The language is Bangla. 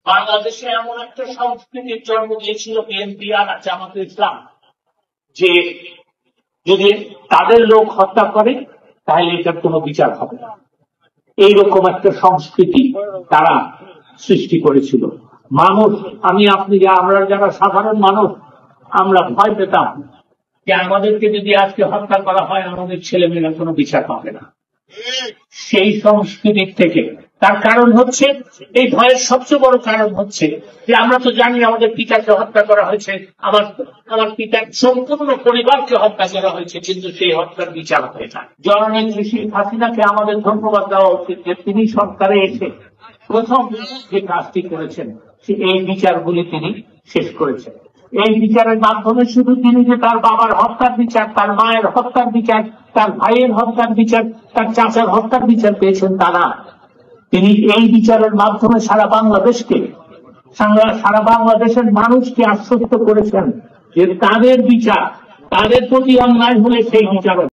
বাংলাদেশে এমন একটা সংস্কৃতির জন্ম দিয়েছিল বিএনপি আর জামাতে ইসলাম, যে যদি তাদের লোক হত্যা করে তাহলে এটার কোনো বিচার হবে না। এইরকম একটা সংস্কৃতি তারা সৃষ্টি করেছিল। মানুষ, আপনি আমরা যারা সাধারণ মানুষ, আমরা ভয় পেতাম যে আমাদেরকে যদি আজকে হত্যা করা হয় আমাদের ছেলেমেয়েরা কোনো বিচার পাবে না। সেই সংস্কৃতির থেকে তার কারণ হচ্ছে, এই ভয়ের সবচেয়ে বড় কারণ হচ্ছে যে আমরা তো জানি আমাদের পিতাকে হত্যা করা হয়েছে, আমার পিতার সম্পূর্ণ পরিবারকে হত্যা করা হয়েছে, কিন্তু সেই হত্যার বিচার হয় না। জননেত্রী শেখ হাসিনাকে আমাদের ধন্যবাদ দেওয়া উচিত যে তিনি সরকারে এসে প্রথম যে কাজটি করেছেন এই বিচারগুলি তিনি শেষ করেছেন। এই বিচারের মাধ্যমে শুধু তিনি যে তার বাবার হত্যার বিচার, তার মায়ের হত্যার বিচার, তার ভাইয়ের হত্যার বিচার, তার চাচার হত্যার বিচার পেয়েছেন তা না, তিনি এই বিচারের মাধ্যমে সারা বাংলাদেশের মানুষকে আশ্বস্ত করেছেন যে তাদের বিচার, তাদের প্রতি অন্যায় হলে সেই বিচার